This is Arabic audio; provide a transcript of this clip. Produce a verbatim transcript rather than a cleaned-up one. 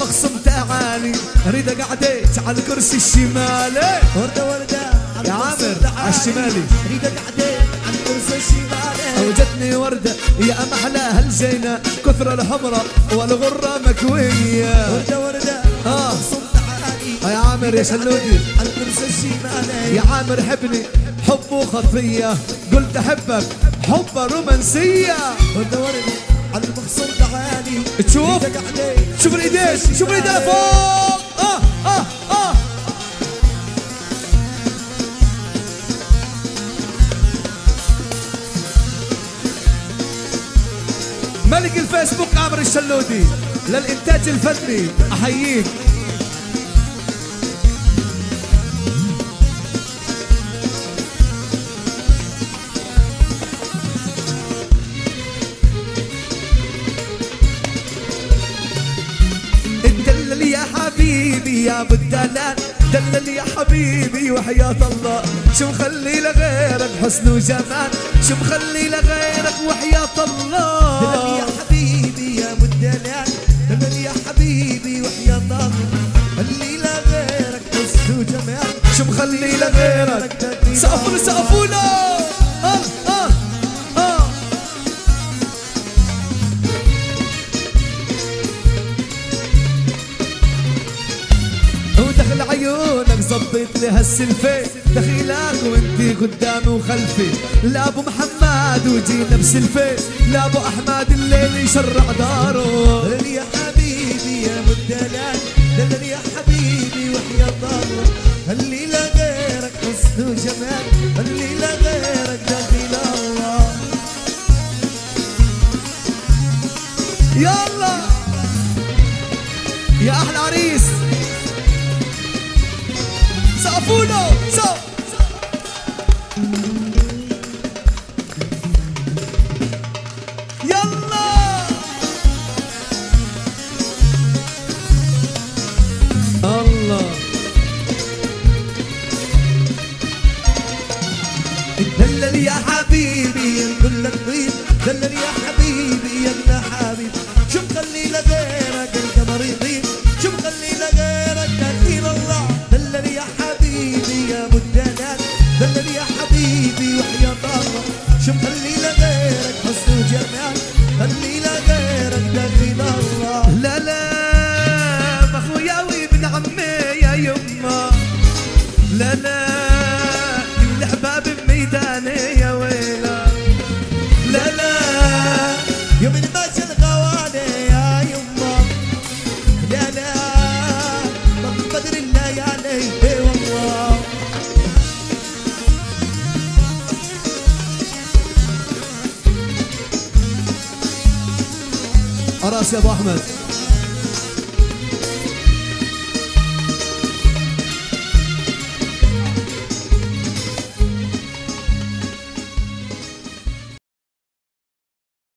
المخصم تعالي اريد قعدت على الكرسي الشمالي. وردة وردة يا عامر على الشمالي اريد قعدت على الكرسي الشمالي. اوجتني وردة يا ام احلاها الجينة كثر الحمرة والغرة مكوية. وردة وردة اه المخصم تعالي يا عامر يا شلودي على الكرسي الشمالي. يا عامر حبني حبه خفية قلت احبك حبه رومانسية. وردة وردة على المخصم تعالي تشوف شوف الايدين شوف الايدين فوق. اه اه اه ملك الفيسبوك عامر الشلودي للإنتاج الفني أحييك. دلل يا حبيبي يا ابو الدلال دلل يا حبيبي وحياة الله شو مخلي لغيرك حسن وجمال شو مخلي لغيرك وحياة الله. دلل يا حبيبي يا ابو الدلال دلل يا حبيبي وحياة الله اللي لغيرك حسن وجمال شو مخلي لغيرك. سقفوا سقفوا له. اه اه اه ودخل عيونك زبط لي هالسلفة دخيلك وانتي قدامي وخلفي. لا ابو محمد وجينا بسلفة لا ابو احمد الليل يشرع داره. دلل يا حبيبي يا ابو الدلال دلل يا حبيبي وحياة الله اللي لغيرك حسن وجمال اللي لغيرك دخيل الله. يلا يا احلى عريس سقفوا له سقف. يلا الله دلل يا حبيبي نقول لك طيب دلل يا حبيبي يا ابن حبيب شو مخلي لغيرك القمر يطيب شو مخلي لغيرك دليل الله. دلل يا حبيبي يا ابو الدلال دلل يا حبيبي وحياة الله شو مخلي لغيرك حسن وجمال خلي لغيرك دليل الله. لا لا بخويا وابن عمي يا يما لا لا الاحباب بميداني يا ويلا. لا لا يا ابن ماشي الغوالي يا يما لا لا من بدر الليالي اي والله. أراس يا ابو احمد